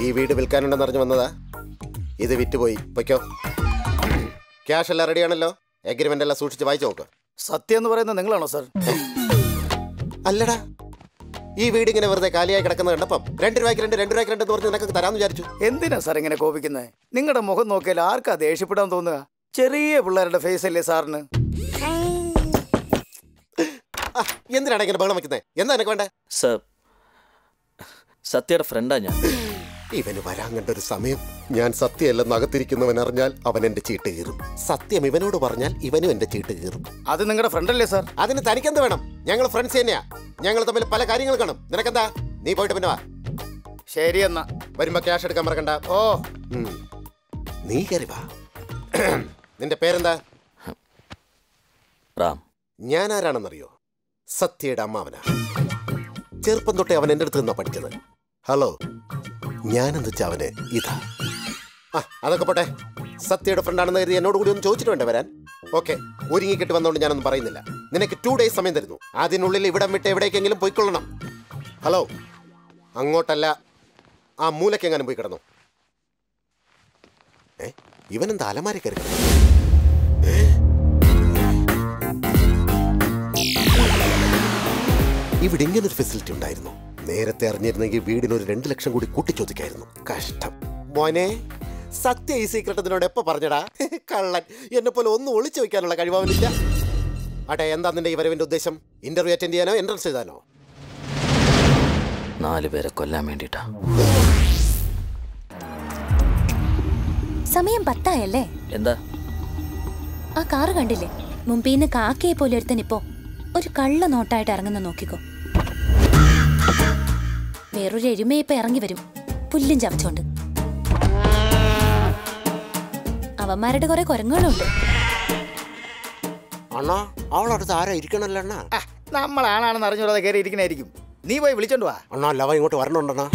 ഈ വീട് വിൽക്കാനുണ്ടെന്ന് അറിഞ്ഞു വന്നതാ. ഇത് വിറ്റുപോയി. പൊയ്ക്കോ. ക്യാഷ് എല്ലാം റെഡിയാണല്ലോ. എഗ്രിമെന്റ് എല്ലാം സൂക്ഷിച്ച് വായിച്ചു നോക്ക്. സത്യം എന്ന് പറയുന്നത് നിങ്ങളാണോ സാർ? അല്ലടാ, ഈ വീട് ഇങ്ങനെ വെറുതെ കാലിയായി കിടക്കുന്നത് കണ്ടപ്പം 2 രൂപയ്ക്ക് 2 എന്ന് പറഞ്ഞ് നിനക്ക് തരാമെന്ന് വിചാരിച്ചു. എന്തിനാ സാർ ഇങ്ങനെ കോപിക്കുന്നത്? നിങ്ങളുടെ മുഖം നോക്കിയാൽ ആർക്കാ ദേഷ്യപ്പെടാൻ തോന്നുക? ചെറിയ പിള്ളേരുടെ ഫേസ് അല്ലേ സാറിന്? എന്തിനാണ് ഇങ്ങനെ ബഹളം വയ്ക്കുന്നത്? എന്താ എനിക്ക് വേണ്ടേ? സർ, സത്യയുടെ ഫ്രണ്ടാ ഞാൻ. ഇവന് വരാൻ കണ്ട ഒരു സമയം. ഞാൻ സത്യമല്ലെന്ന് അകത്തിരിക്കുന്നവൻ അറിഞ്ഞാൽ അവൻ എന്റെ ചീട്ട് കീറും. സത്യം ഇവനോട് പറഞ്ഞാൽ ഇവനും എന്റെ ചീട്ട് കീറും. അത് നിങ്ങളുടെ ഫ്രണ്ടല്ലേ സാർ? അതിന് തനിക്കെന്ത് വേണം? ഞങ്ങൾ ഫ്രണ്ട്സ് തന്നെയാ. ഞങ്ങൾ തമ്മിൽ പല കാര്യങ്ങൾ കാണും. നിനക്കെന്താ? നീ പോയിട്ട് പിന്നെ വാ. ശരി എന്നാ. വരുമ്പോ ക്യാഷ് എടുക്കാൻ മറക്കണ്ട. ഓ, നീ കയറി വാ. നിന്റെ പേരെന്താ? റാം. ഞാൻ ആരാണെന്നറിയോ? സത്യയുടെ അമ്മാവനാ. ചെറുപ്പം തൊട്ടേ അവൻ എൻ്റെ അടുത്ത് നിന്നാ പഠിച്ചത്. ഹലോ, ഞാനെന്ന് വെച്ചാ അവന് ഇതാ. അതൊക്കെ പോട്ടെ. സത്യയുടെ ഫ്രണ്ടാണെന്ന് കരുതി എന്നോട് കൂടി ഒന്ന് ചോദിച്ചിട്ട് വേണ്ട വരാൻ. ഓക്കെ, ഒരുങ്ങിക്കിട്ട് വന്നോണ്ട് ഞാനൊന്നും പറയുന്നില്ല. നിനക്ക് 2 days സമയം തരുന്നു. അതിനുള്ളിൽ ഇവിടം വിട്ട് എവിടേക്കെങ്കിലും പോയിക്കൊള്ളണം. ഹലോ, അങ്ങോട്ടല്ല, ആ മൂലക്കെങ്ങാനും പോയി കിടന്നു. ഇവനെന്താ അലമാരി കയറി കിടന്നു? ഇവിടെ ഇങ്ങനൊരു ഫെസിലിറ്റി ഉണ്ടായിരുന്നു. നേരത്തെ അറിഞ്ഞിരുന്നെങ്കിൽ വീടിനൊരു 2 ലക്ഷം കൂടി കൂട്ടിച്ചോദിക്കായിരുന്നു. കഷ്ടം. മോനെ, സത്യ ഈ സീക്രട്ട് ഇതിനോട് എപ്പോ പറഞ്ഞടാ? കള്ളൻ. എന്നെ പോലെ ഒന്നും ഒളിച്ചു വെക്കാനുള്ള കഴിവാവില്ല. അട്ടെ, എന്താ നിന്റെ ഈ വരവിന്റെ ഉദ്ദേശം? ഇന്റർവ്യൂ അറ്റൻഡ് ചെയ്യാനോ എൻട്രൻസ് എഴുതാനോ? 4 പേരെ കൊല്ലാൻ വേണ്ടിട്ടാ. സമയം 10 ആയല്ലേ? എന്താ? ആ കാറ് കണ്ടില്ലേ? മുമ്പീന്ന് കാക്കയെ പോലെ ഒരുത്തനിപ്പോ ഒരു കള്ള നോട്ടായിട്ട് ഇറങ്ങുന്ന നോക്കിക്കോ. വേറൊരു എരുമയെ ഇപ്പൊ ഇറങ്ങി വരും, പുല്ലും ചവച്ചോണ്ട്. അവന്മാരുടെ കുറെ കുരങ്ങുകളുണ്ട്. അണ്ണാ, അവളടുത്ത് ആരാ ഇരിക്കണല്ലോ അണ്ണാ? നമ്മളാണാണെന്ന് അറിഞ്ഞൂടാതെ കയറി ഇരിക്കണായിരിക്കും. നീ പോയി വിളിച്ചോണ്ട് വാ. അണ്ണാ, അല്ലവ ഇങ്ങോട്ട് വരണുണ്ടണ്ണാ.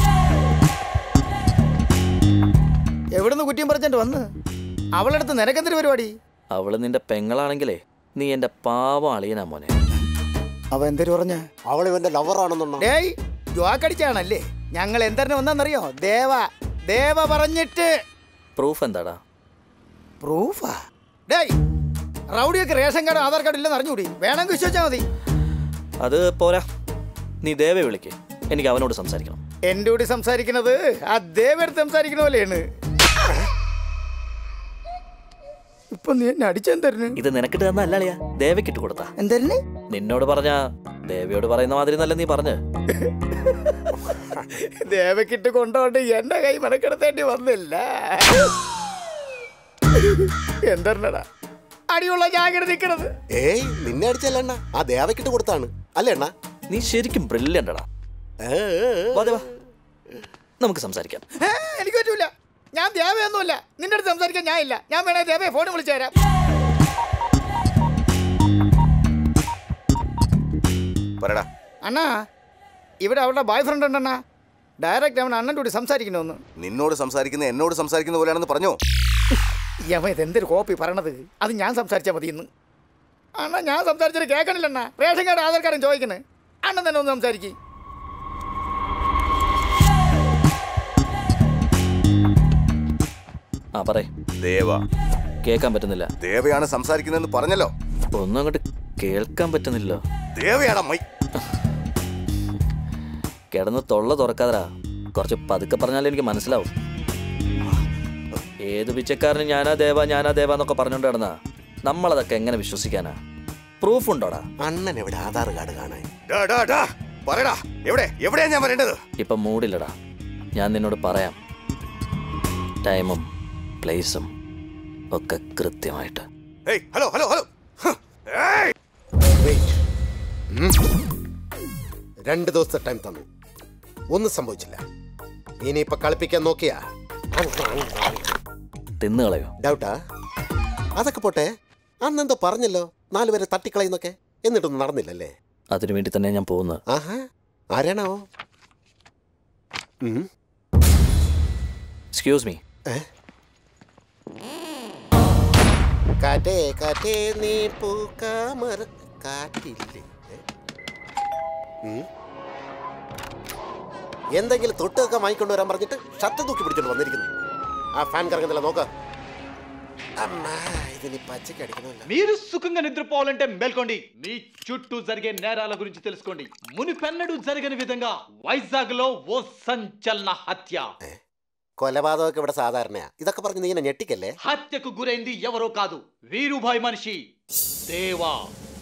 എവിടുന്ന് കുറ്റിയും പറിച്ചോണ്ട് വന്ന്? അവളടുത്ത് നിനക്കെന്തൊരു പരിപാടി? അവള് നിന്റെ പെങ്ങളാണെങ്കിലേ നീ എന്റെ പാവം അളിയനാ മോനെ. അവ എന്തൊരു പറഞ്ഞ? അവൾ ഇവന്റെ ലവറാണെന്നുണ്ടോ? ഡേയ്, ജോക്കടിച്ചാണല്ലേ? ഞങ്ങൾ എന്തറിന് വന്നാന്നറിയോ? ദേവ പറഞ്ഞിട്ട്. പ്രൂഫ് എന്താടാ? പ്രൂഫാ? ഡേയ്, റൗഡിയൊക്കെ റേഷൻ കാർഡ് ആധാർ കാർഡ് ഇല്ലെന്ന് അറിഞ്ഞൂടി. വേണമെങ്കിൽ വിശ്വസിച്ചാൽ മതി. അത് പോരാ, നീ ദേവയെ വിളിക്കേ. എനിക്ക് അവനോട് സംസാരിക്കണം. എന്റെ കൂടി സംസാരിക്കുന്നത് ആ ദേവടുത്ത് സംസാരിക്കണ പോലെയാണ്. ഇപ്പൊ നീ എന്നെ അടിച്ചെന്തരുന്നു? ഇത് നിനക്കിട്ട് തന്ന അല്ലളിയാ, ദേവയ്ക്കിട്ട് കൊടുത്താ. എന്തരുന്ന്? നിന്നോട് പറഞ്ഞ ദേവിയോട് പറയുന്ന മാതിരി നല്ല നീ പറഞ്ഞ്. ദേവക്കിട്ട് കൊണ്ടോണ്ട് എന്റെ കൈ മെനക്കെടുത്തേണ്ടി വന്നില്ല. എന്തരണടാ അടിയുള്ള ജാഗ്രത നിൽക്കണത്? ഏയ്, നിന്നെ അടിച്ചല്ല, ആ ദേവക്കിട്ട് കൊടുത്താണ് അല്ലേ അണ്ണാ? നീ ശരിക്കും ബ്രില്യൻ്റെടാ. നമുക്ക് സംസാരിക്കാം. എനിക്ക് പറ്റൂല. ഞാൻ ദേവയൊന്നുമില്ല. നിന്റെ അടുത്ത് സംസാരിക്കാൻ ഞാൻ ഇല്ല. ഞാൻ വേണേ ദേവയെ ഫോണിൽ വിളിച്ചു തരാം. അണ്ണാ, ഇവിടെ അവളുടെ ബോയ് ഫ്രണ്ട് ഉണ്ടണ്ണാ. ഡയറക്റ്റ് അവൻ അണ്ണൻ്റെ കൂടി സംസാരിക്കണമെന്ന്. നിന്നോട് സംസാരിക്കുന്ന എന്നോട് സംസാരിക്കുന്ന പോലെയാണെന്ന് പറഞ്ഞോ? യമ, ഇതെന്തൊരു കോപ്പി പറയണത്? അത് ഞാൻ സംസാരിച്ചാൽ മതി ഇന്ന്. അണ്ണാ, ഞാൻ സംസാരിച്ചിട്ട് കേൾക്കണില്ലണ്ണാ. റേഷൻ കാർഡ് ആധാർ കാർഡും ചോദിക്കണേ. അണ്ണൻ തന്നെ ഒന്ന് സംസാരിക്കും. ആ പറയ്. ദേവ. കേൾക്കാൻ പറ്റുന്നില്ല. ദേവയാണ് സംസാരിക്കുന്നതെന്ന് പറഞ്ഞല്ലോ. ഒന്നും അങ്ങോട്ട് കേൾക്കാൻ പറ്റുന്നില്ലോ. ദേവയാടാ മൈ. കിടന്ന് തൊള്ള തുറക്കാതരാ. കുറച്ച് പതുക്കെ പറഞ്ഞാലേ എനിക്ക് മനസ്സിലാവും. ഏത് പിച്ചക്കാരനും ഞാനാ ദേവ എന്നൊക്കെ പറഞ്ഞോണ്ട് കിടന്നാ നമ്മളതൊക്കെ എങ്ങനെ വിശ്വസിക്കാനാ? പ്രൂഫ് ഉണ്ടോടാ? അണ്ണൻ എവിടെ ആധാർ കാർഡ് കാണാൻ? എവിടെയാ ഞാൻ വരേണ്ടത്? ഇപ്പൊ മൂടില്ലടാ. ഞാൻ നിന്നോട് പറയാം. ടൈമും പ്ലേസും ഒക്കെ കൃത്യമായിട്ട്. Hello hello hello. 2 ദിവസത്തെ ടൈം തന്നു. ഒന്നും സംഭവിച്ചില്ല. ഇനിയിപ്പൊ കളിപ്പിക്കാൻ നോക്കിയാ തിന്നുകളയോ? ഡൗട്ടാ? അതൊക്കെ പോട്ടെ. അന്നെന്തോ പറഞ്ഞല്ലോ 4 പേരെ തട്ടിക്കളയുന്നൊക്കെ. എന്നിട്ടൊന്നും നടന്നില്ലല്ലേ? അതിനു വേണ്ടി തന്നെ ഞാൻ പോകുന്നത്. ആഹാ, ആരാണോ? Excuse me. കാറ്റേ കാറ്റേ നീ പൂക്കാമറ കാറ്റില്ലേ? എന്തെങ്കിലും തൊട്ടൊക്കെ വാങ്ങിക്കൊണ്ടുവരാൻ പറഞ്ഞിട്ട് ഷർട്ട് തൂക്കി പിടിച്ചോണ്ട് വന്നിരിക്കുന്നു. ఆ ఫ్యాన్ కరగందలా నోక అమ్మా ఇది పచ్చికి అడిగినోళ్ళ. మీరు సుఖంగా నిద్రపోవాలంటే మేల్కోండి. మీ చుట్టూ జరిగే నేరాల గురించి తెలుసుకోండి. మునిపెన్నడూ జరగని విధంగా వైజాగ్ లో ఓ సంచలన హత్య. കൊലപാതകമൊക്കെ ഇവിടെ സാധാരണയാ. ഇതൊക്കെ പറഞ്ഞ് നീ ഇങ്ങനെ ഞെട്ടിക്കല്ലേ? హత్యకు గురైంది ఎవరో కాదు, వీరుభాయ్ మనిషి దేవా.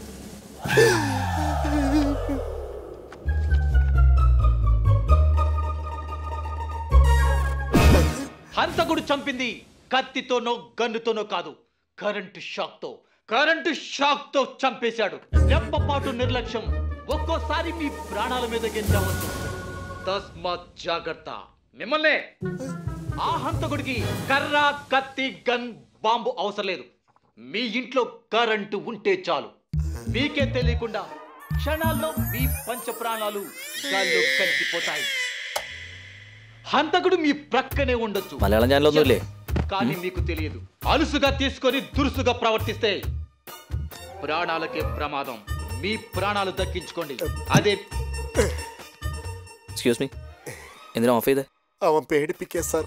హంతకుడు చంపింది కత్తితోనో గన్నుతోనో కాదు, కరెంటు షాక్ తో చంపేశాడు. రెప్పపాటు నిర్లక్ష్యం ఒక్కోసారి మీ ప్రాణాల మీద గెంచవచ్చు. తస్మాత్ జాగ్రత్త. మిమ్మల్ని ఆ హంతకుడికి కర్ర, కత్తి, గన్, బాంబు అవసరం లేదు. మీ ఇంట్లో కరెంటు ఉంటే చాలు. మీకే తెలియకుండా క్షణాల్లో మీ పంచ ప్రాణాలు గాల్లో కలిసిపోతాయి. హంతకుడు మీ ప్రక్కనే ఉండొచ్చు, మలయాళం ఛానల్ కానీ మీకు తెలియదు. అలుసుగా తీసుకొని దురుసుగా ప్రవర్తిస్తే ప్రాణాలకే ప్రమాదం. మీ ప్రాణాలు దక్కించుకోండి. అదే. എക്സ്ക്യൂസ് മീ, എന്തിനാ ഓഫ് ചെയ്തേ? അവൻ പേടിപ്പിക്കുക സാർ.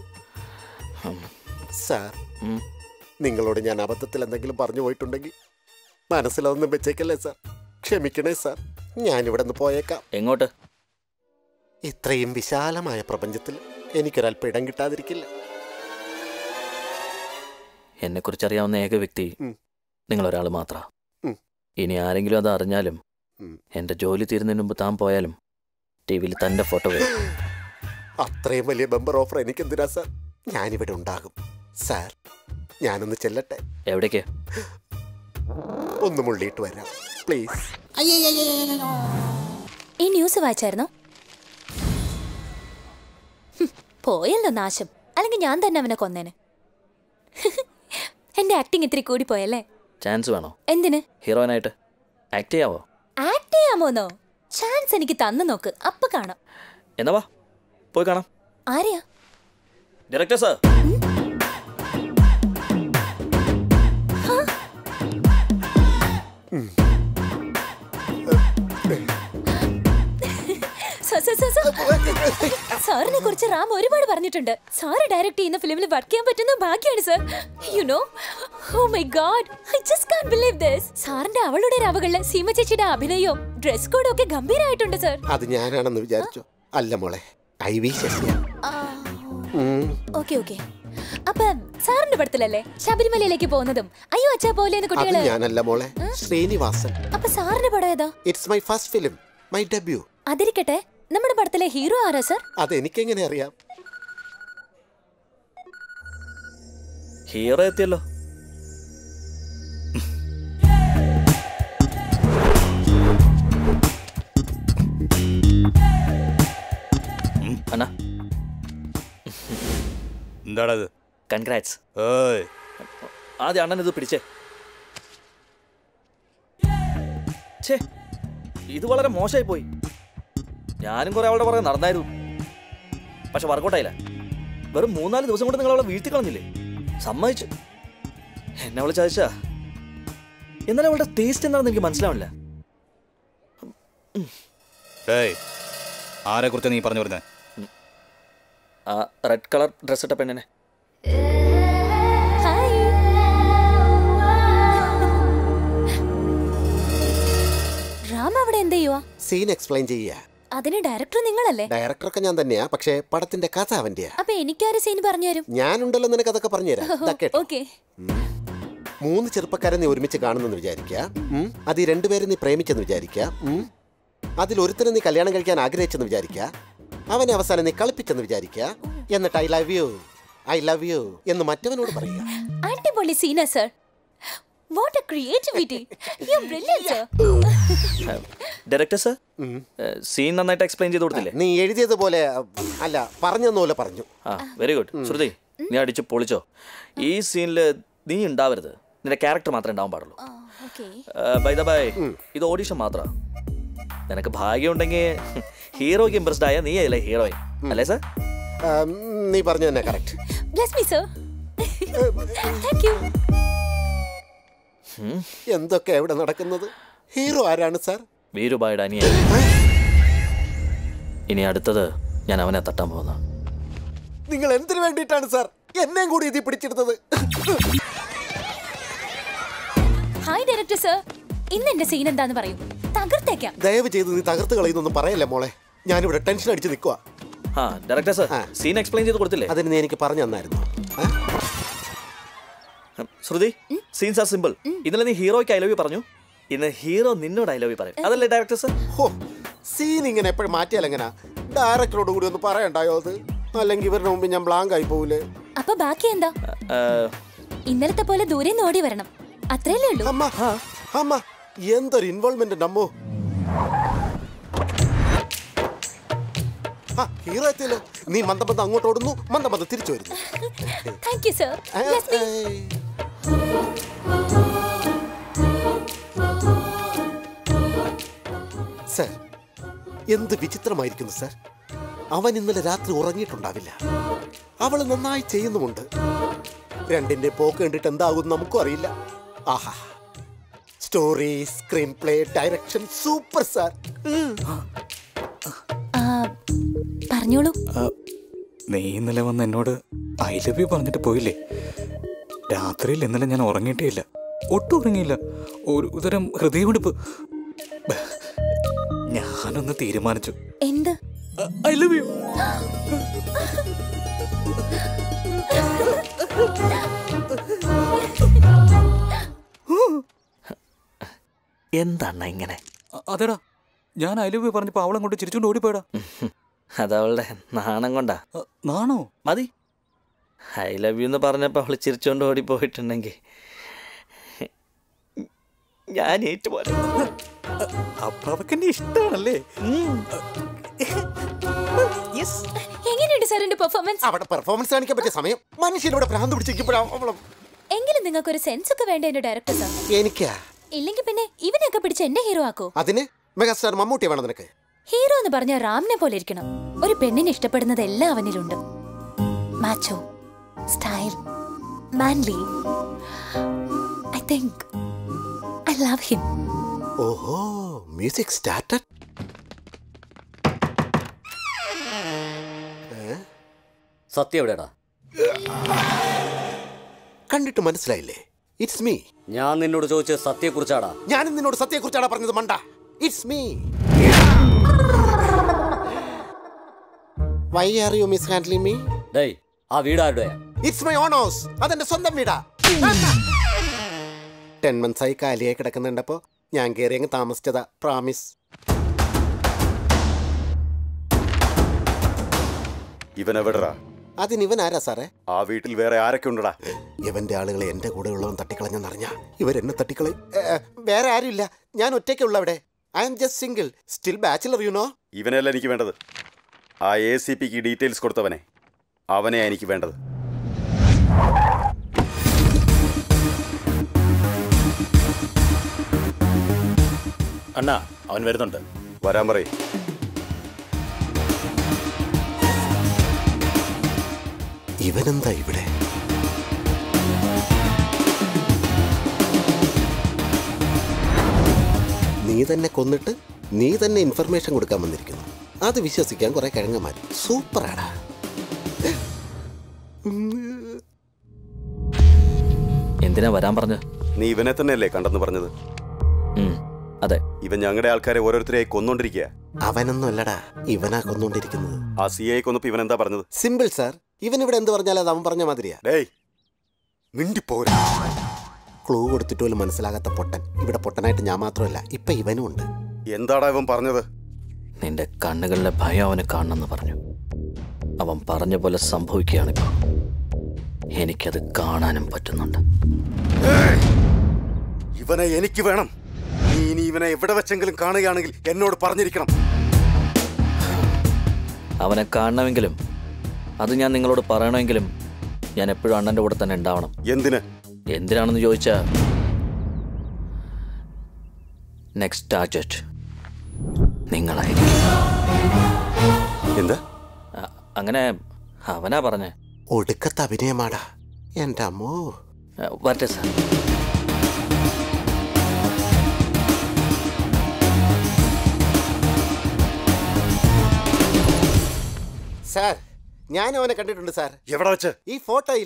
സാർ, നിങ്ങളോട് ഞാൻ അബദ്ധത്തിൽ എന്തെങ്കിലും പറഞ്ഞു പോയിട്ടുണ്ടെങ്കിൽ മനസ്സിലൊന്നും വെച്ചേക്കല്ലേ സാർ. ക്ഷമിക്കണേ സാർ. ഞാനിവിടെ നിന്ന് പോയേക്കാം. എങ്ങോട്ട്? ഇത്രയും വിശാലമായ പ്രപഞ്ചത്തിൽ എനിക്കൊരല്പം ഇടം കിട്ടാതിരിക്കില്ല. എന്നെക്കുറിച്ച് അറിയാവുന്ന ഏക വ്യക്തി നിങ്ങളൊരാൾ മാത്രമാണ്. ഇനി ആരെങ്കിലും അത് അറിഞ്ഞാലും എൻ്റെ ജോലി തീരുന്നതിന് മുമ്പ് താൻ പോയാലും ടിവിയിൽ തൻ്റെ ഫോട്ടോ വരും. അത്രയും വലിയ ബമ്പർ ഓഫർ എനിക്കെന്തിനാ സാർ? ഞാനിവിടെ ഉണ്ടാകും സാർ. ഞാനൊന്ന് ചെല്ലട്ടെ. എവിടേക്ക്? ഒന്ന് മുള്ളിയിട്ട് വരാം പ്ലീസ്. ഈ ന്യൂസ് വായിച്ചായിരുന്നോ? പോയല്ലോ നാശം. അല്ലെങ്കിൽ ഞാൻ തന്നെ അവനെ കൊന്നേനെ. എന്റെ ആക്ടിങ് ഇത്തിരി കൂടി പോയല്ലേ? ചാൻസ് വേണോ? എന്തിന്? ഹീറോയിനായിട്ട് ആക്ട് ചെയ്യാവോ? ആക്ട് ചെയ്യാമോന്നോ? ചാൻസ് എനിക്ക് തന്നു നോക്ക്, അപ്പൊ കാണാം. എന്നാ വാ, പോയി കാണാം. ആരെയാ? Director sir. സാറിനെ കുറിച്ച് റാം ഒരുപാട് പറഞ്ഞിട്ടുണ്ട്. സാറ് ഡയറക്ട് ചെയ്യുന്ന ഫിലിമിൽ വർക്ക് ചെയ്യാൻ പറ്റുന്ന ഭാഗ്യമാണ് sir. You know, oh my God, I just can't believe this. സാറിന്റെ അവളുടെ രാവുകളിലെ സീമ ചേച്ചിയുടെ അഭിനയവും ഡ്രസ് കോഡും ഒക്കെ ഗംഭീരമായിട്ടുണ്ട് സർ. അത് ഞാനാണെന്ന് വിചാരിച്ചു. അല്ല മോളെ, ഓക്കെ ഓക്കെ. അപ്പൊ സാറിന്റെ പടത്തിലല്ലേ ശബരിമലയിലേക്ക് പോകുന്നതും അയ്യോ അച്ഛാ പോലെ കുട്ടികളെ? ഞാനല്ല മോളെ, ശ്രീനിവാസൻ. അപ്പൊ സാറിന്റെ പടം ഏതാ? It's my first film, my debut. അതിരിക്കട്ടെ, നമ്മുടെ പടത്തിലെ ഹീറോ ആരാ സർ? അതെനിക്കെങ്ങനെ അറിയാം? ഹീറോ എത്തിയല്ലോ. അണ്ണാ, എന്താണത്? കൺഗ്രാറ്റ്സ്. ആദ്യം അണ്ണൻ ഇത് പിടിച്ചേ. ഛേ, ഇത് വളരെ മോശമായി പോയി. ഞാനും കുറെ അവളുടെ പുറകെ നടന്നായിരുന്നു, പക്ഷെ വർക്കൗട്ടായില്ല. വെറും 3-4 ദിവസം കൊണ്ട് നിങ്ങൾ അവളെ വീഴ്ത്തി കളഞ്ഞില്ലേ? സമ്മതിച്ചു, എന്നെ അവളെ ചതിച്ചാ. എന്നാലും അവളുടെ ടേസ്റ്റ് എന്താണെന്ന് എനിക്ക് മനസ്സിലാവില്ല. ആരെ കുറിച്ച് നീ പറഞ്ഞു വരുന്നേ? ആ റെഡ് കളർ ഡ്രസ് ഇട്ട പെണ്ണിനെ. റാം അവിടെ എന്ത് ചെയ്യുവാ? സീൻ എക്സ്പ്ലെയിൻ ചെയ്യാ. അതിന് ഡയറക്ടർ നിങ്ങളല്ലേ? ഡയറക്ടറൊക്കെ ഞാൻ തന്നെയാ, പക്ഷേ പടത്തിന്റെ കഥ അവന്റെയാ. അപ്പൊ എനിക്കൊരു സീൻ പറഞ്ഞു തരും? ഞാനുണ്ടല്ലോ നിനക്ക് അതൊക്കെ പറഞ്ഞുതരാം. 3 ചെറുപ്പക്കാരെ നീ ഒരുമിച്ച് കാണുന്നെന്ന് വിചാരിക്കുക. അത് ഈ 2 പേരെ നീ പ്രേമിച്ചെന്ന് വിചാരിക്കുക. അതിൽ ഒരുത്തനെ നീ കല്യാണം കഴിക്കാൻ ആഗ്രഹിച്ചെന്ന് വിചാരിക്കുക. അവനെ അവസാനം നീ കളിപ്പിച്ചെന്ന് വിചാരിക്കുക. എന്നിട്ട് ഐ ലവ് യു എന്ന് മറ്റവനോട് പറയുക. അടിപൊളി സീനാ sir. What a creativity. You're brilliant, sir. Director sir, scene നന്നായിട്ട് എക്സ്പ്ലെയിൻ ചെയ്ത് കൊടുത്തില്ലേ? നീ എഴുതിയതുപോലെ അല്ല, പറഞ്ഞതുപോലെ പറഞ്ഞു. ആ, വെരി ഗുഡ്. ശ്രുതി, നീ അടിച്ച് പൊളിച്ചോ. ഈ സീനിൽ നീ ഉണ്ടാവരുത്, നിന്റെ ക്യാരക്ടർ മാത്രമേ ഉണ്ടാവാൻ പാടുള്ളൂ. ബൈ ദ ബൈ, ഇത് ഓഡിഷൻ മാത്രമാണ്. നിനക്ക് ഭാഗ്യം ഉണ്ടെങ്കിൽ ഹീറോയ്ക്ക് ഇംപ്രസ്ഡ് ആയ നീ അല്ലേ ഹീറോയിൻ, അല്ലേ സർ? നീ പറഞ്ഞു തന്നെ correct. Bless me, sir. Thank you. എന്തൊക്കെ എവിടെ നടക്കുന്നത്? ഹീറോ ആരാണ് സാർ? വീരുബായുടെ അനിയൻ. ഇനി അടുത്തത് ഞാൻ അവനെ തട്ടാൻ പോകുന്നത്. നിങ്ങൾ എന്തിനു വേണ്ടിയിട്ടാണ് സാർ എന്നെയും കൂടി ഇതിൽ പിടിച്ചെടുത്തത്? ഹായ് ഡയറക്ടർ സർ, ഇന്ന് എന്റെ സീൻ എന്താന്ന് പറയൂ, തകർത്തേക്കാം. ദയവ് ചെയ്ത് നീ തകർത്ത് കളയുന്നൊന്നും പറയല്ലേ മോളെ, ഞാനിവിടെ ടെൻഷൻ അടിച്ച് നിൽക്കുക. ഡയറക്ടർ സർ, സീൻ എക്സ്പ്ലെയിൻ ചെയ്ത് കൊടുത്തില്ലേ? അതിന് നീ എനിക്ക് പറഞ്ഞു തന്നായിരുന്നു. Shruti, scenes are simple. ഇന്നലെ നീ ഹീറോയ്ക്ക് ഐ ലവ് യു പറഞ്ഞു, ഇന്ന് ഹീറോ നിന്നോട് ഐ ലവ് യു പറയും. അതല്ലേ ഡയറക്ടർ സർ? സീൻ ഇങ്ങനെ എപ്പോഴും മാറ്റിയാൽ എങ്ങനാ? ഡയറക്ടറോട് കൂടി ഒന്ന് പറയണ്ടായോ അത്? അല്ലെങ്കിൽ ഇവരുടെ മുമ്പ് ഞാൻ ബ്ലാങ്ക് ആയി പോവില്ലേ? അപ്പൊ ബാക്കി എന്താ? ഇന്നലത്തെ പോലെ ദൂരെ ഓടി വരണം, അത്രയല്ലേ ഉള്ളൂ. അമ്മ എന്തൊരു ഇൻവോൾവ്മെന്റ് അമ്മോ. ഹീറോ എത്തിയല്ലോ. നീ മന്ദമന്ദം അങ്ങോട്ട് ഓടുന്നു, മന്ദമന്ദം തിരിച്ചു വരുന്നു. Thank you sir. സർ, എന്ത് വിചിത്രമായിരിക്കുന്നു സർ. അവൻ ഇന്നലെ രാത്രി ഉറങ്ങിയിട്ടുണ്ടാവില്ല. അവള് നന്നായി ചെയ്യുന്നുമുണ്ട്. രണ്ടിന്റെ പോക്ക് കണ്ടിട്ട് എന്താകും നമുക്കും അറിയില്ല. ആഹാ, story, screenplay, direction super sir. പറഞ്ഞോളൂ. നീ ഇന്നലെ വന്ന് എന്നോട് ഐ ലവ് യു പറഞ്ഞിട്ട് പോയില്ലേ? രാത്രിയിൽ ഇന്നലെ ഞാൻ ഉറങ്ങിയിട്ടേ ഇല്ല, ഒട്ടും ഉറങ്ങിയില്ല. ഒരു തരം ഹൃദയമിടിപ്പ്. ഞാനൊന്ന് തീരുമാനിച്ചു. എന്ത്? I love you. എന്താണ് ഇങ്ങനെ? അതെടാ, ഞാൻ ഐ ലവ് യു പറഞ്ഞപ്പോ അവളെ കൊണ്ട് ചിരിച്ചോണ്ട് ഓടിപ്പോയടാ. അതവളുടെ നാണം കൊണ്ടാ. നാണോ? മതി. ഐ ലവ് യു എന്ന് പറഞ്ഞപ്പോ അവള് ചിരിച്ചോണ്ട് ഓടിപ്പോയിട്ടുണ്ടെങ്കിൽ ഞാൻ ഏറ്റുപോലും. അപ്പൊ അവക്ക് എന്നെ ഇഷ്ടമാണല്ലേ? എങ്ങനെയുണ്ട് സാറിന്റെ പെർഫോമൻസ്? അവിടെ പെർഫോമൻസ് കാണിക്കാൻ പറ്റിയ സമയം മനുഷ്യനിവിടെ ഭ്രാന്ത് പിടിച്ചിരിക്കുമ്പോഴാണ്. എങ്കിലും നിങ്ങൾക്ക് ഒരു സെൻസ് ഒക്കെ വേണ്ട എന്റെ ഡയറക്ടർ സാർ. എനിക്കാ? ഇല്ലെങ്കിൽ പിന്നെ ഇവനെയൊക്കെ പിടിച്ച് എന്റെ ഹീറോ ആക്കോ? അതിന് മെഗാസ്റ്റാർ മമ്മൂട്ടി വേണം നിനക്ക്. ഹീറോ എന്ന് പറഞ്ഞ റാമിനെ പോലെ ഇരിക്കണം. ഒരു പെണ്ണിനെ ഇഷ്ടപ്പെടുന്നത് എല്ലാം അവനിലുണ്ട്. Macho, style, manly. I think I love him. ഓഹോ, മ്യൂസിക് സ്റ്റാർട്ടഡ്. സത്യം എവിടെടാ? കണ്ടിട്ട് മനസ്സിലായില്ലേ? It's me. ഞാൻ നിന്നോട് ചോദിച്ചത് സത്യയെക്കുറിച്ചാടാ. ഞാനും നിന്നോട് സത്യയെക്കുറിച്ചാണ് പറഞ്ഞത് മണ്ട. It's me. Why are you mishandling me? ഡേയ്, ആ വീട് ആരുടെയാ? It's my own house. അതെന്റെ സ്വന്തം വീടാ. 10 months ആയി കാലിയായി കിടക്കുന്നുണ്ടപ്പോ ഞാൻ കയറി അങ്ങ് താമസിച്ചതാ. പ്രാമിസ്. ഇവൻ എവിടെടാ? അതിനിവൻ ആരാ സാറേ? ആ വീട്ടിൽ വേറെ ആരൊക്കെ ഉണ്ടടാ? ഇവന്റെ ആളുകളെ എന്റെ കൂടെ ഉള്ളവൻ തട്ടിക്കളഞ്ഞെന്നറിഞ്ഞ ഇവരെന്നെ തട്ടിക്കളയും. വേറെ ആരുമില്ല, ഞാൻ ഒറ്റയ്ക്കുള്ള അവിടെ. I am just single, still bachelor you know. ഇവനല്ല എനിക്ക് വേണ്ടത്. ആ ACPക്ക് ഡീറ്റെയിൽസ് കൊടുത്തവനെ, അവനെയാ എനിക്ക് വേണ്ടത്. അണ്ണാ, അവൻ വരുന്നുണ്ട്. വരാൻ പറയ്. ഇവനെന്താ ഇവിടെ? നീ തന്നെ കൊന്നിട്ട് നീ തന്നെ ഇൻഫർമേഷൻ കൊടുക്കാൻ വന്നിരിക്കുന്നു. അത് വിശ്വസിക്കാൻ കുറെ കിഴങ്ങന്മാര്. സൂപ്പറാടാ. എന്തിനാ വരാൻ പറഞ്ഞ? നീ ഇവനെ തന്നെയല്ലേ കണ്ടെന്ന് പറഞ്ഞത്? അതെ. ഇവൻ ഞങ്ങളുടെ ആൾക്കാരെ ഓരോരുത്തരെയായി കൊന്നോണ്ടിരിക്കുക. അവനൊന്നും അല്ലടാ, ഇവനാ കൊന്നോണ്ടിരിക്കുന്നത്. ആ CI കൊന്നപ്പോ ഇവൻ എന്താ പറഞ്ഞത്? Simple sir. ഇവൻ ഇവിടെ എന്ത് പറഞ്ഞാലും അത് അവൻ പറഞ്ഞ മാതിരിയാ. ഡേയ്, മിണ്ടിപ്പോരാ. ക്ലൂ കൊടുത്തിട്ട് പോലും മനസ്സിലാകാത്ത പൊട്ടൻ. ഇവിടെ പൊട്ടനായിട്ട് ഞാൻ മാത്രമല്ല, ഇപ്പൊ ഇവനും ഉണ്ട്. എന്താടാ ഇവൻ പറഞ്ഞത്? നിന്റെ കണ്ണുകളിലെ ഭയം അവന് കാണണമെന്ന് പറഞ്ഞു. അവൻ പറഞ്ഞ പോലെ സംഭവിക്കുകയാണിപ്പോ. എനിക്കത് കാണാനും പറ്റുന്നുണ്ട്. ഇവനെ എനിക്ക് വേണം. നീ ഇനി ഇവനെ എവിടെ വെച്ചെങ്കിലും കാണുകയാണെങ്കിൽ എന്നോട് പറഞ്ഞിരിക്കണം. അവനെ കാണണമെങ്കിലും അത് ഞാൻ നിങ്ങളോട് പറയണമെങ്കിലും ഞാൻ എപ്പോഴും അണ്ണൻ്റെ കൂടെ തന്നെ ഉണ്ടാവണം. എന്തിനാണെന്ന് ചോദിച്ചാ നെക്സ്റ്റ് ടാർഗറ്റ് നിങ്ങളായിരിക്കും. എന്താ? അങ്ങനെ അവനാ പറഞ്ഞേ. ഒടുക്കത്തെ അഭിനയമാടാ എൻ്റെ അമ്മോ. വരട്ടെ സാർ. സാർ ഞാൻ അവനെ കണ്ടിട്ടുണ്ട് സാർ. എവിടെ വെച്ച്? ഈ ഫോട്ടോയിൽ.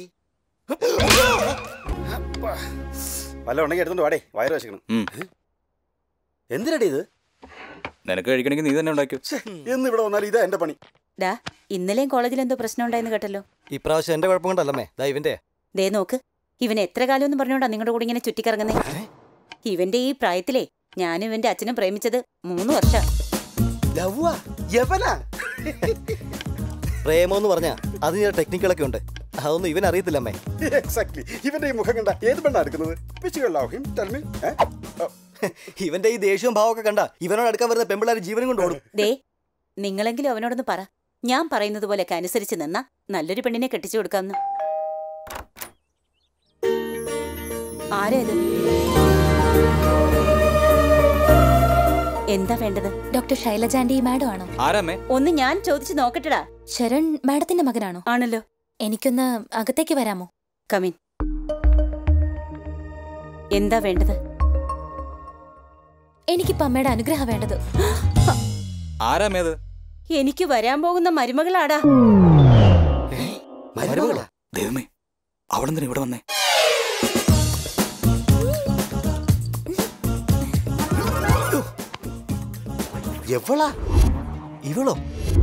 വല്ല ഉണ്ടെങ്കിൽ എടുത്തോണ്ട് വാടേ, വയറ് വെച്ചേക്കണം. എന്തിനടി ഇത്? നിനക്ക് കഴിക്കണമെങ്കിൽ നീ തന്നെ ഉണ്ടാക്കിയോ. എന്ന് ഇവിടെ വന്നാൽ ഇതാ എന്റെ പണി. ഡാ, ഇന്നലെയും കോളേജിൽ എന്തോ പ്രശ്നം ഉണ്ടായെന്ന് കേട്ടല്ലോ. ഇപ്രാവശ്യം എന്റെ കുഴപ്പം കൊണ്ടല്ലേ ഇവന്റെ. ദേ നോക്ക്, ഇവൻ എത്ര കാലം എന്ന് പറഞ്ഞോണ്ടാ നിങ്ങളുടെ കൂടെ ഇങ്ങനെ ചുറ്റിക്കറങ്ങുന്നേ. ഇവന്റെ ഈ പ്രായത്തിലേ ഞാനും ഇവന്റെ അച്ഛനും പ്രേമിച്ചത് 3 വർഷം. പ്രേമോന്ന് പറഞ്ഞാ അതിന് ടെക്നിക്കുകളൊക്കെ ഉണ്ട്, അതൊന്നും ഇവൻ അറിയത്തില്ല അമ്മേ. എക്സാക്ട്ലി. ഇവന്റെ ഈ മുഖം കണ്ട ഏത് പെണ്ണാ എടുക്കുന്നത്? ഇവന്റെ ഈ ദേഷ്യവും ഭാവമൊക്കെ കണ്ട ഇവനോട് അടുക്കാൻ വരുന്ന പെമ്പിള്ളാര് ജീവനും കൊണ്ട് ഓടും. ദേ, നിങ്ങളെങ്കിലും അവനോടൊന്ന് പറ, ഞാൻ പറയുന്നത് പോലെയൊക്കെ അനുസരിച്ച് നിന്നാ നല്ലൊരു പെണ്ണിനെ കെട്ടിച്ചു കൊടുക്കാന്ന്. ആരാ ഇത്? എന്താ വേണ്ടത്? ഡോക്ടർ ശൈലജാൻഡി മാഡം ആണോ? ആരാമേ? ഒന്ന് ഞാൻ ചോദിച്ചു നോക്കട്ടെടാ. ശരൺ മാഡത്തിന്റെ മകനാണോ? ആണല്ലോ. എനിക്കൊന്ന് അകത്തേക്ക് വരാമോ? കമിൻ. എന്താ വേണ്ടത്? എനിക്കിപ്പോ അമ്മയുടെ അനുഗ്രഹം വേണ്ടത്. ആരാമേത്? എനിക്ക് വരാൻ പോകുന്ന മരുമകളാടാ. ദൈവമേ, അവളെന്തിനാ ഇവിടെ വന്നേ? എവളാ? ഇവളോ?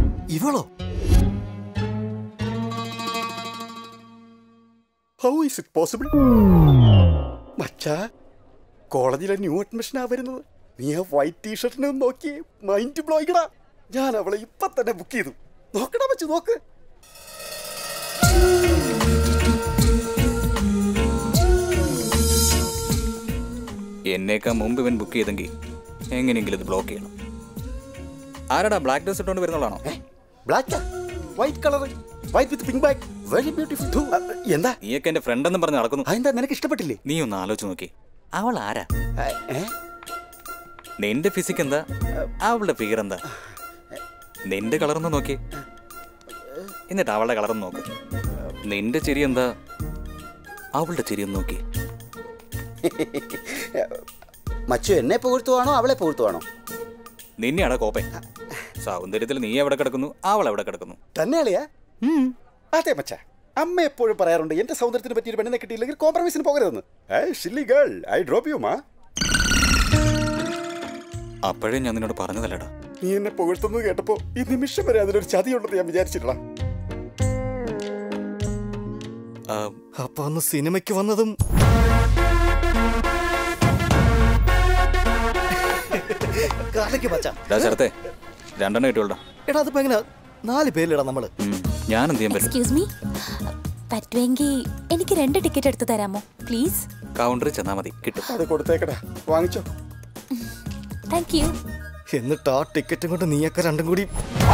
How is it possible? മച്ചാ, കോളേജിലെ ന്യൂ അഡ്മിഷനാ വരുന്നത്. നീ ആ വൈറ്റ് ടീഷർട്ടിനെ നോക്കിയേ, മൈൻഡ് ബ്ലോയിക്കടാ. ഞാൻ അവളെ ഇപ്പൊ തന്നെ ബുക്ക് ചെയ്തു. നോക്കടാ വെച്ച് നോക്ക്. എന്നേക്കാ മുമ്പ് ഇവൻ ബുക്ക് ചെയ്തെങ്കിൽ എങ്ങനെയെങ്കിലും ഇത് ബ്ലോക്ക് ചെയ്യണം. ആരാടാ ബ്ലാക്ക് ഡ്രസ് ഇട്ടുകൊണ്ട് വരുന്നതാണോ? Black, white colour, white with pink back, very beautiful. എന്താ നീയൊക്കെ എന്റെ ഫ്രണ്ട് എന്ന് പറഞ്ഞ് നടക്കുന്നു. അതെന്താ നിനക്ക് ഇഷ്ടപ്പെട്ടില്ലേ? നീ ഒന്ന് ആലോചിച്ച് നോക്കി, അവൾ ആരാ? നിന്റെ ഫിസിക് എന്താ, അവളുടെ ഫിഗർ എന്താ? നിന്റെ കളറൊന്ന് നോക്കി, എന്നിട്ട് അവളുടെ കളറൊന്ന് നോക്ക്. നിന്റെ ചിരി എന്താ, അവളുടെ ചിരി ഒന്ന് നോക്കി. മച്ചു എന്നെ പുകഴ്ത്തുവാണോ അവളെ പുകഴ്ത്തുവാണോ? നിന്നെയാടാ കോപ്പേ. സൗന്ദര്യത്തിൽ നീ എവിടെ കിടക്കുന്നു, അവൾ എവിടെ കിടക്കുന്നു. തന്നെയാളിയാ? അതെ മച്ചാ, അമ്മ എപ്പോഴും പറയാറുണ്ട് എന്റെ സൗന്ദര്യത്തിന് പറ്റിയൊരു പെണ്ണിനെ കിട്ടിയില്ലെങ്കിൽ കോംപ്രമൈസിന് പോകരുതെന്ന്. അപ്പോഴേ ഞാൻ നിന്നോട് പറഞ്ഞതല്ലടാ. നീ എന്നെ പുകഴ്ത്തുന്നത് കേട്ടപ്പോ ഈ നിമിഷം വരെ അതിലൊരു ചതിയുണ്ടെന്ന് ഞാൻ വിചാരിച്ചില്ല. അപ്പൊ അന്ന് സിനിമയ്ക്ക് വന്നതും ചേർത്തേ 2 കിട്ടുള്ളൂ. എടാ അതിപ്പോ എങ്ങനെ 4 പേരിലിടാം നമ്മള്? ഞാൻ എന്ത് ചെയ്യാൻ പറ്റും? എക്സ്ക്യൂസ് മീ, പറ്റുമെങ്കിൽ എനിക്ക് 2 ടിക്കറ്റ് എടുത്ത് തരാമോ പ്ലീസ്? കൗണ്ടറിൽ ചെന്നാ മതി, കിട്ടും. അത് കൊടുത്തേക്കടാ, വാങ്ങിച്ചോ. Thank you. എന്നിട്ട് ആ ടിക്കറ്റും കൊണ്ട് നീയൊക്കെ രണ്ടും കൂടി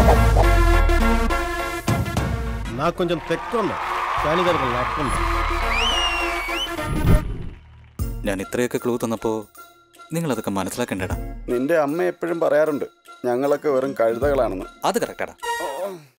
కొంచెం తెక్కుంది కానీ దానికి లక్కుంది. ഞാൻ ഇത്രയൊക്കെ ക്ലൂ തന്നപ്പോ നിങ്ങൾ അതൊക്കെ മനസ്സിലാക്കണ്ടേടാ. നിന്റെ അമ്മ എപ്പോഴും പറയാറുണ്ട് ഞങ്ങളൊക്കെ വെറും കഴുതകളാണെന്ന്. അത് കറക്റ്റാടാ.